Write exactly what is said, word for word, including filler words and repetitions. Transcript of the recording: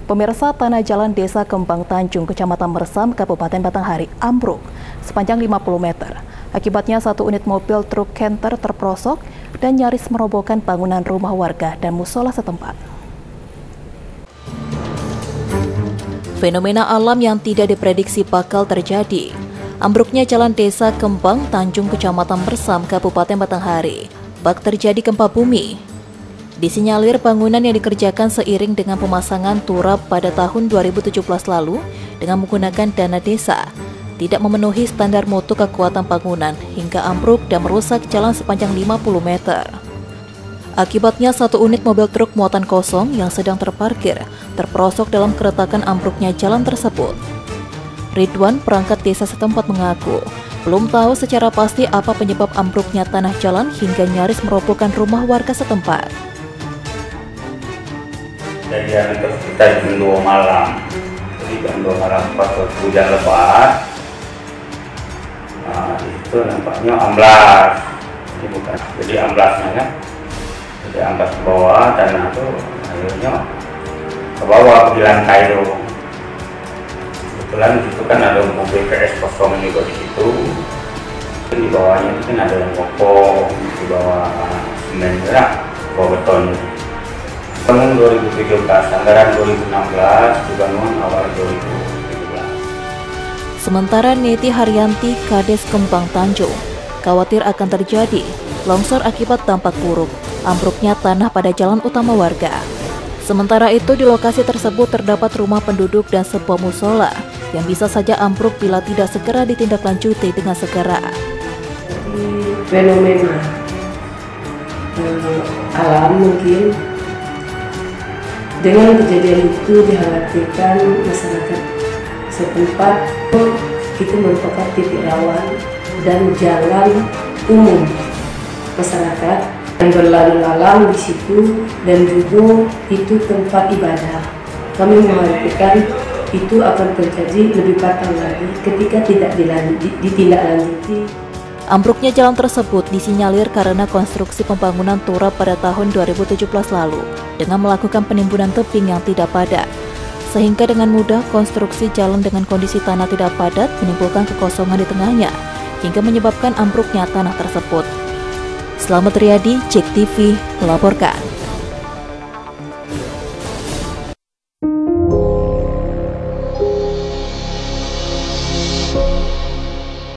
Pemirsa, tanah jalan Desa Kembang Tanjung, Kecamatan Mersam, Kabupaten Batanghari, ambruk sepanjang lima puluh meter. Akibatnya satu unit mobil truk Canter terperosok dan nyaris merobohkan bangunan rumah warga dan musola setempat. Fenomena alam yang tidak diprediksi bakal terjadi. Ambruknya jalan Desa Kembang Tanjung, Kecamatan Mersam, Kabupaten Batanghari, bak terjadi gempa bumi. Disinyalir bangunan yang dikerjakan seiring dengan pemasangan turap pada tahun dua ribu tujuh belas lalu dengan menggunakan dana desa, tidak memenuhi standar mutu kekuatan bangunan hingga ambruk dan merusak jalan sepanjang lima puluh meter. Akibatnya satu unit mobil truk muatan kosong yang sedang terparkir terperosok dalam keretakan ambruknya jalan tersebut. Ridwan, perangkat desa setempat, mengaku belum tahu secara pasti apa penyebab ambruknya tanah jalan hingga nyaris merobohkan rumah warga setempat. Kejadian itu kita jam dua malam, jadi jam dua malam pas hujan lebat, nah itu nampaknya amblas, ini bukan, jadi amblasnya kan, jadi amblas ke bawah, tanah itu akhirnya ke bawah di lantai itu. Kebetulan di situ kan ada mobil P S kosong juga di situ, di bawahnya itu kan ada yang kokoh, di bawah semen gerak, bawah beton. Bangun dua ribu tujuh belas, anggaran dua ribu enam belas, dibangun awal dua ribu tujuh belas. Sementara Neti Haryanti, Kades Kembang Tanjung, khawatir akan terjadi longsor akibat dampak buruk ambruknya tanah pada jalan utama warga. Sementara itu di lokasi tersebut terdapat rumah penduduk dan sebuah musola yang bisa saja ambruk bila tidak segera ditindaklanjuti dengan segera. Fenomena eh, alam mungkin. Dengan kejadian itu dikhawatirkan masyarakat setempat itu merupakan titik rawan dan jalan umum masyarakat yang berlalu lalang di situ, dan juga itu tempat ibadah. Kami mengkhawatirkan itu akan terjadi lebih fatal lagi ketika tidak ditindaklanjuti. Ambruknya jalan tersebut disinyalir karena konstruksi pembangunan turap pada tahun dua ribu tujuh belas lalu dengan melakukan penimbunan tebing yang tidak padat. Sehingga dengan mudah konstruksi jalan dengan kondisi tanah tidak padat menimbulkan kekosongan di tengahnya hingga menyebabkan ambruknya tanah tersebut. Selamat Riyadi, Cek T V melaporkan.